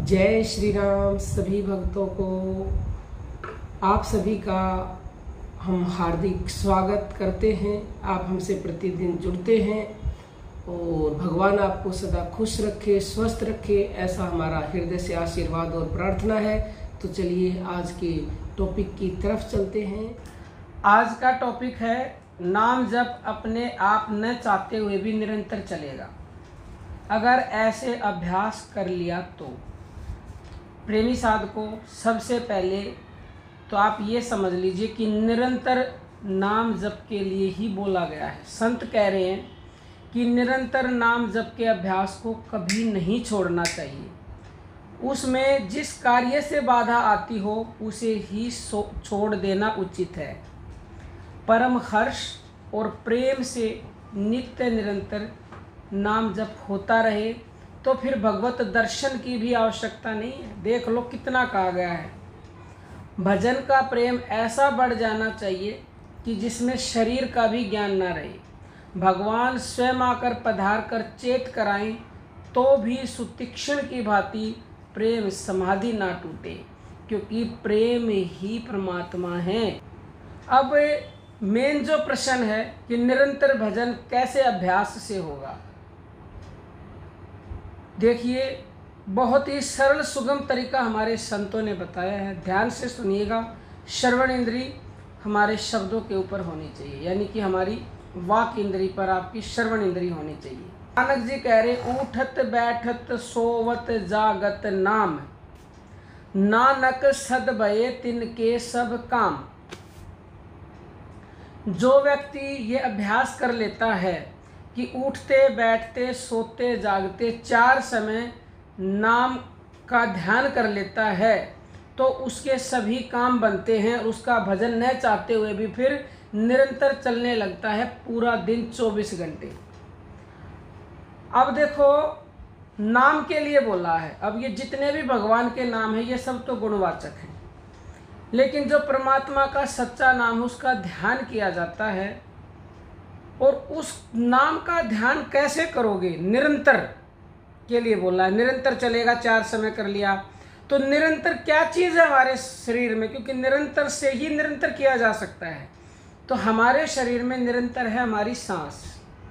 जय श्री राम। सभी भक्तों को आप सभी का हम हार्दिक स्वागत करते हैं। आप हमसे प्रतिदिन जुड़ते हैं और भगवान आपको सदा खुश रखे, स्वस्थ रखे, ऐसा हमारा हृदय से आशीर्वाद और प्रार्थना है। तो चलिए आज के टॉपिक की तरफ चलते हैं। आज का टॉपिक है नाम जप अपने आप न चाहते हुए भी निरंतर चलेगा। अगर ऐसे अभ्यास कर लिया तो प्रेमी साधकों, सबसे पहले तो आप ये समझ लीजिए कि निरंतर नाम जप के लिए ही बोला गया है। संत कह रहे हैं कि निरंतर नाम जप के अभ्यास को कभी नहीं छोड़ना चाहिए। उसमें जिस कार्य से बाधा आती हो उसे ही छोड़ देना उचित है। परम हर्ष और प्रेम से नित्य निरंतर नाम जप होता रहे तो फिर भगवत दर्शन की भी आवश्यकता नहीं है। देख लो कितना कहा गया है। भजन का प्रेम ऐसा बढ़ जाना चाहिए कि जिसमें शरीर का भी ज्ञान ना रहे। भगवान स्वयं आकर पधार कर चेत कराएं तो भी सुतीक्ष्ण की भांति प्रेम समाधि ना टूटे, क्योंकि प्रेम ही परमात्मा है। अब मेन जो प्रश्न है कि निरंतर भजन कैसे अभ्यास से होगा। देखिए, बहुत ही सरल सुगम तरीका हमारे संतों ने बताया है। ध्यान से सुनिएगा। श्रवण इंद्री हमारे शब्दों के ऊपर होनी चाहिए, यानी कि हमारी वाक इंद्री पर आपकी श्रवण इंद्री होनी चाहिए। नानक जी कह रहे, उठत बैठत सोवत जागत नाम, नानक सद भये तिनके सब काम। जो व्यक्ति ये अभ्यास कर लेता है कि उठते बैठते सोते जागते 4 समय नाम का ध्यान कर लेता है तो उसके सभी काम बनते हैं और उसका भजन न चाहते हुए भी फिर निरंतर चलने लगता है पूरा दिन 24 घंटे। अब देखो, नाम के लिए बोला है। अब ये जितने भी भगवान के नाम हैं ये सब तो गुणवाचक हैं, लेकिन जो परमात्मा का सच्चा नाम है उसका ध्यान किया जाता है। और उस नाम का ध्यान कैसे करोगे? निरंतर के लिए बोला है। निरंतर चलेगा, 4 समय कर लिया तो निरंतर क्या चीज़ है हमारे शरीर में? क्योंकि निरंतर से ही निरंतर किया जा सकता है। तो हमारे शरीर में निरंतर है हमारी सांस।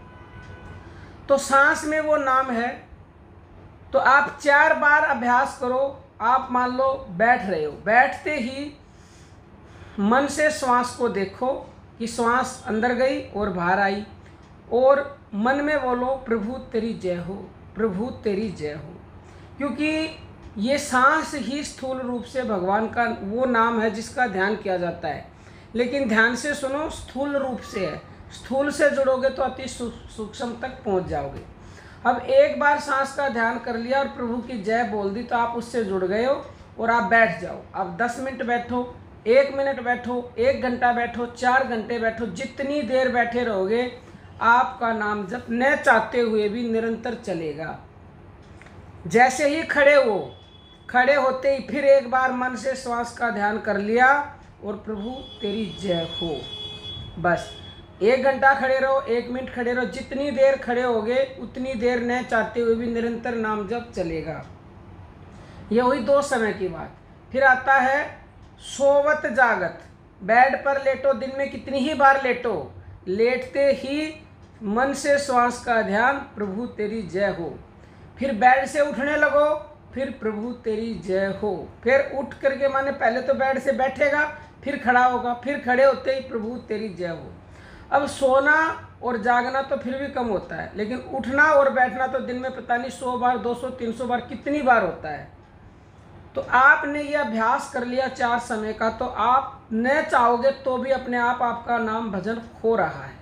तो सांस में वो नाम है। तो आप 4 बार अभ्यास करो। आप मान लो बैठ रहे हो, बैठते ही मन से श्वास को देखो कि श्वास अंदर गई और बाहर आई, और मन में बोलो प्रभु तेरी जय हो, प्रभु तेरी जय हो। क्योंकि ये सांस ही स्थूल रूप से भगवान का वो नाम है जिसका ध्यान किया जाता है। लेकिन ध्यान से सुनो, स्थूल रूप से है। स्थूल से जुड़ोगे तो अति सूक्ष्म तक पहुंच जाओगे। अब एक बार सांस का ध्यान कर लिया और प्रभु की जय बोल दी तो आप उससे जुड़ गए हो और आप बैठ जाओ। अब 10 मिनट बैठो, 1 मिनट बैठो, 1 घंटा बैठो, 4 घंटे बैठो, जितनी देर बैठे रहोगे आपका नाम जप न चाहते हुए भी निरंतर चलेगा। जैसे ही खड़े होते ही फिर एक बार मन से श्वास का ध्यान कर लिया और प्रभु तेरी जय हो। बस 1 घंटा खड़े रहो, 1 मिनट खड़े रहो, जितनी देर खड़े होगे उतनी देर न चाहते हुए भी निरंतर नाम जप चलेगा। यह हुई 2 समय की बात। फिर आता है सोवत जागत। बेड पर लेटो, दिन में कितनी ही बार लेटो, लेटते ही मन से श्वास का ध्यान प्रभु तेरी जय हो। फिर बेड से उठने लगो, फिर प्रभु तेरी जय हो। फिर उठ करके माने पहले तो बेड से बैठेगा, फिर खड़ा होगा, फिर खड़े होते ही प्रभु तेरी जय हो। अब सोना और जागना तो फिर भी कम होता है, लेकिन उठना और बैठना तो दिन में पता नहीं 100 बार, 200, 300 बार कितनी बार होता है। तो आपने ये अभ्यास कर लिया 4 समय का, तो आप न चाहोगे तो भी अपने आप आपका नाम भजन हो रहा है।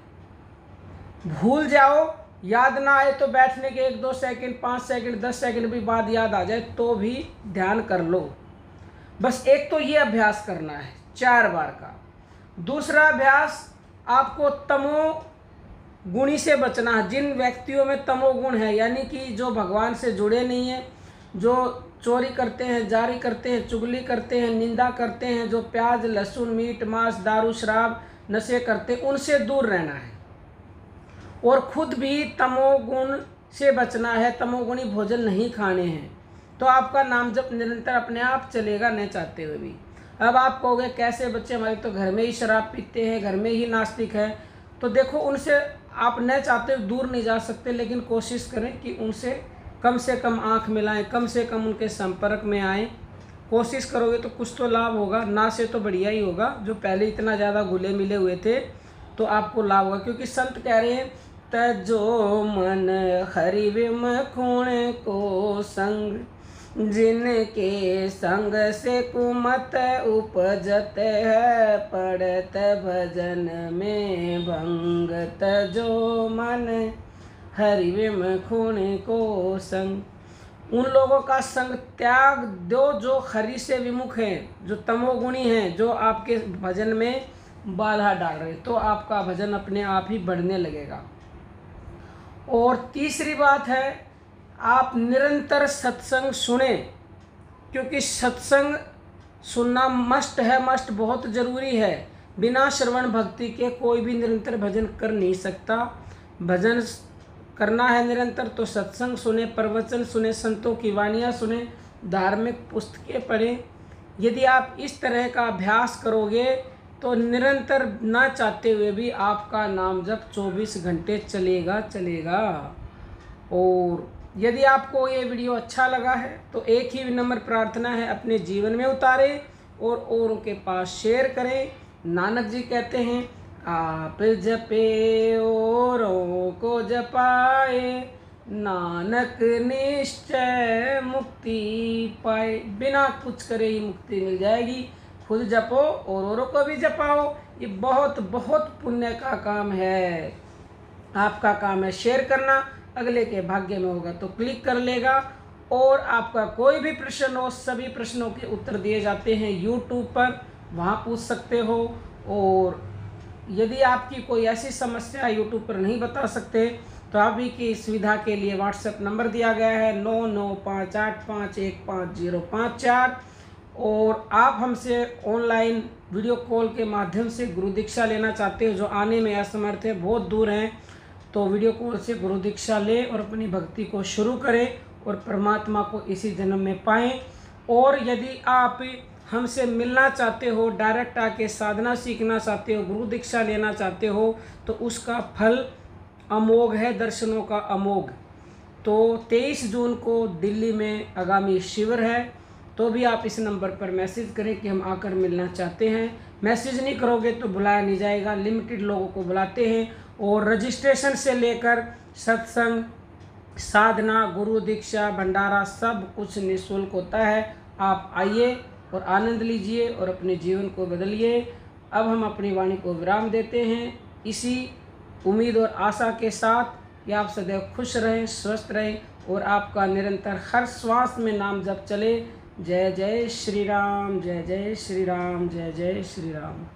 भूल जाओ, याद ना आए तो बैठने के 1-2 सेकंड, 5 सेकंड, 10 सेकंड भी बाद याद आ जाए तो भी ध्यान कर लो। बस एक तो ये अभ्यास करना है 4 बार का। दूसरा अभ्यास, आपको तमो गुणी से बचना है। जिन व्यक्तियों में तमोगुण है, यानी कि जो भगवान से जुड़े नहीं हैं, जो चोरी करते हैं, जारी करते हैं, चुगली करते हैं, निंदा करते हैं, जो प्याज लहसुन मीट मांस दारू शराब नशे करते हैं, उनसे दूर रहना है। और खुद भी तमोगुण से बचना है। तमोगुणी भोजन नहीं खाने हैं। तो आपका नाम जप निरंतर अपने आप चलेगा, न चाहते हुए भी। अब आप कहोगे कैसे बच्चे, हमारे तो घर में ही शराब पीते हैं, घर में ही नास्तिक है। तो देखो, उनसे आप न चाहते हुए दूर नहीं जा सकते, लेकिन कोशिश करें कि उनसे कम आँख मिलाएं, कम से कम उनके संपर्क में आएँ। कोशिश करोगे तो कुछ तो लाभ होगा, ना से तो बढ़िया ही होगा। जो पहले इतना ज़्यादा घुले मिले हुए थे तो आपको लाभ होगा, क्योंकि संत कह रहे हैं तजो मन हरि विमुख को संग, जिनके संग से कुमत उपजत है, पड़त भजन में भंग। तजो मन हरि विमुख को संग, उन लोगों का संग त्याग दो जो हरि से विमुख हैं, जो तमोगुणी हैं, जो आपके भजन में बाधा डाल रहे, तो आपका भजन अपने आप ही बढ़ने लगेगा। और तीसरी बात है, आप निरंतर सत्संग सुने, क्योंकि सत्संग सुनना मस्ट है, मस्ट बहुत ज़रूरी है। बिना श्रवण भक्ति के कोई भी निरंतर भजन कर नहीं सकता। भजन करना है निरंतर तो सत्संग सुने, प्रवचन सुने, संतों की वाणियाँ सुने, धार्मिक पुस्तकें पढ़ें। यदि आप इस तरह का अभ्यास करोगे तो निरंतर ना चाहते हुए भी आपका नाम जप 24 घंटे चलेगा। और यदि आपको ये वीडियो अच्छा लगा है तो एक ही विनम्र प्रार्थना है, अपने जीवन में उतारें और औरों के पास शेयर करें। नानक जी कहते हैं, आप जपे औरों को जपाए, नानक निश्चय मुक्ति पाए। बिना कुछ करे ही मुक्ति मिल जाएगी। खुद जपो और औरों को भी जपाओ, ये बहुत बहुत पुण्य का काम है। आपका काम है शेयर करना, अगले के भाग्य में होगा तो क्लिक कर लेगा। और आपका कोई भी प्रश्न हो, सभी प्रश्नों के उत्तर दिए जाते हैं यूट्यूब पर, वहाँ पूछ सकते हो। और यदि आपकी कोई ऐसी समस्या यूट्यूब पर नहीं बता सकते तो आप ही की सुविधा के लिए व्हाट्सएप नंबर दिया गया है 9958515054। और आप हमसे ऑनलाइन वीडियो कॉल के माध्यम से गुरु दीक्षा लेना चाहते हो, जो आने में असमर्थ है, बहुत दूर हैं, तो वीडियो कॉल से गुरु दीक्षा लें और अपनी भक्ति को शुरू करें और परमात्मा को इसी जन्म में पाएं। और यदि आप हमसे मिलना चाहते हो, डायरेक्ट आके साधना सीखना चाहते हो, गुरु दीक्षा लेना चाहते हो, तो उसका फल अमोघ है, दर्शनों का अमोघ। तो 23 जून को दिल्ली में आगामी शिविर है, तो भी आप इस नंबर पर मैसेज करें कि हम आकर मिलना चाहते हैं। मैसेज नहीं करोगे तो बुलाया नहीं जाएगा, लिमिटेड लोगों को बुलाते हैं। और रजिस्ट्रेशन से लेकर सत्संग, साधना, गुरु दीक्षा, भंडारा सब कुछ निःशुल्क होता है। आप आइए और आनंद लीजिए और अपने जीवन को बदलिए। अब हम अपनी वाणी को विराम देते हैं, इसी उम्मीद और आशा के साथ कि आप सदैव खुश रहें, स्वस्थ रहें और आपका निरंतर हर श्वास में नाम जप चले। जय जय श्री राम, जय जय श्री राम, जय जय श्री राम।